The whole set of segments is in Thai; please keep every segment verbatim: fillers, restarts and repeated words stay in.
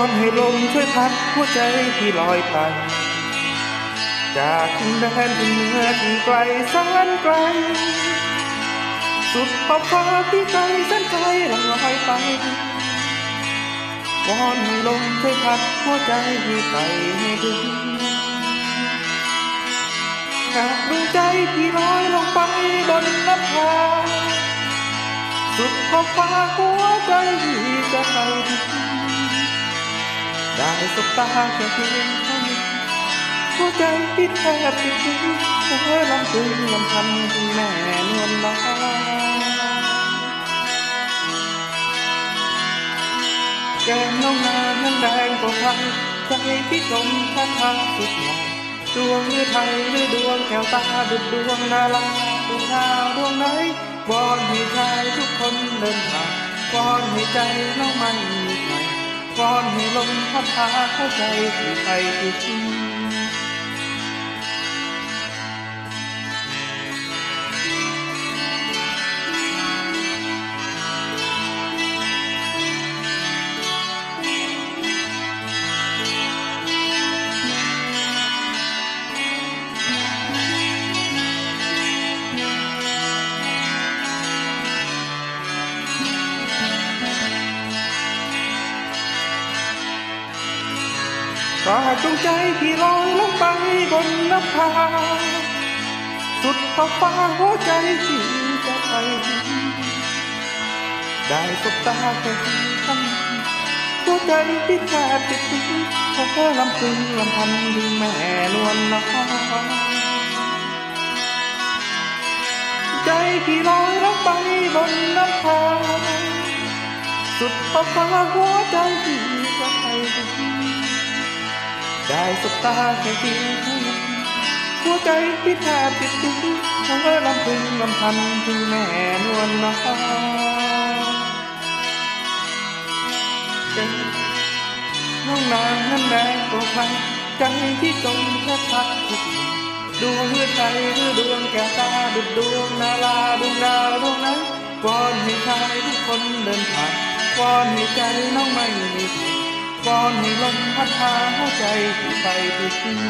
อนให้ลมช่วยพัดหัวใจที่ลอยไปจากทินแดนที่เหนือที่ไกลแสนไกลสุดขอบฟ้าที่ไกลแสนไกลลอยไปวอนให้ลมช่วยพัดหัวใจที่ไปให้ถึงจากดวงใจที่ลอยลงไปบนนภาสุดขอบฟ้าหัวใจที่จะไปถึงได้สบตาแค่เพียงเท่านี้หัวใจที่แทบติดถึงเธอลำพึงลำพันถึงแม่นวลน้อยแก้มน้องนานั้นแดงกว่าใครใจที่จมแทบพังสุดหมดดวงหรือไทยหรือดวงแก้วตาดุจดวงดาราดวงดาวดวงไหนวอนให้ชายทุกคนเดินทางวอนให้ใจน้องไม่มีใครวอนให้ลมพัดพาเข้าใจที่ไปถึงฝากดวงใจที่ลอยลงไปบนนภาสุดขอบฟ้าหัวใจที่จะไปได้สบตาแค่เพียงคำหัวใจที่แทบติดถึงเธอลำพึงลำพันถึงแม่นวลน้อยใจที่ลอยลงไปบนนภาสุดขอบฟ้าหัวใจที่จะไปได้สบตาแค่เพียงเท่านั้นหัวใจที่แทบติดถึงเธอลำพึงลำพันถึงแม่นวลน้อยน้องนางนั้นแดงกว่าใครใจที่จมแทบพักทุกดวงเลือดใจหรือดวงแก้วตาดุจดวงนาราดวงดาวดวงนั้นวอนให้ชายทุกคนเดินผ่านวอนให้ใจน้องไม่มีวอนให้ลมพัดพาหัวใจที่ไปถึง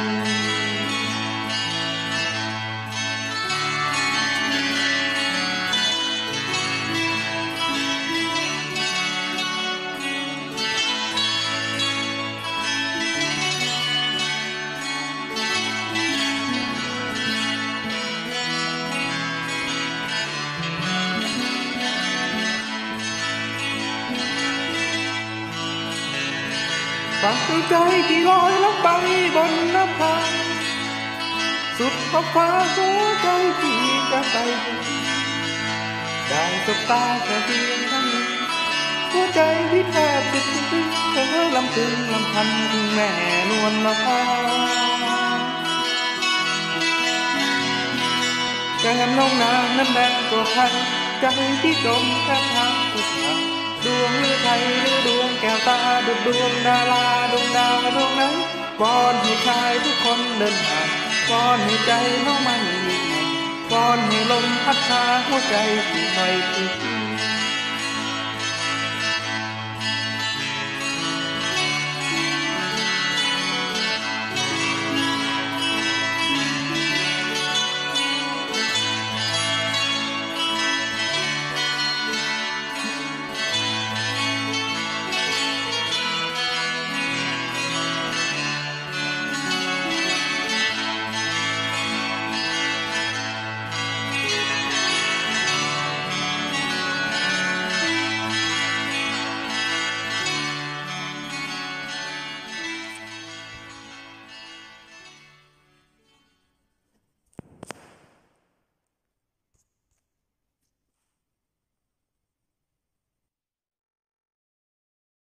ฝากดวงใจที่ลอยลงไปบนนภาสุดขอบฟ้าหัวใจที่จะไปได้สบตาแค่เพียงเท่านี้หัวใจที่แทบติดถึงเธอลำพึงลำพันถึงแม่นวลน้อยแก้มน้องนางนั้นแดงกว่าใครใจที่จมแทบพังสุดทางดวงหรือไทยหรือดวงแก้วตาดุจดวงดาราดวงดาวดวงนั้นวอนให้ชายทุกคนเดินผ่านวอนให้ใจน้องไม่มีใครวอนให้ลมพัดพาหัวใจที่ไปถึง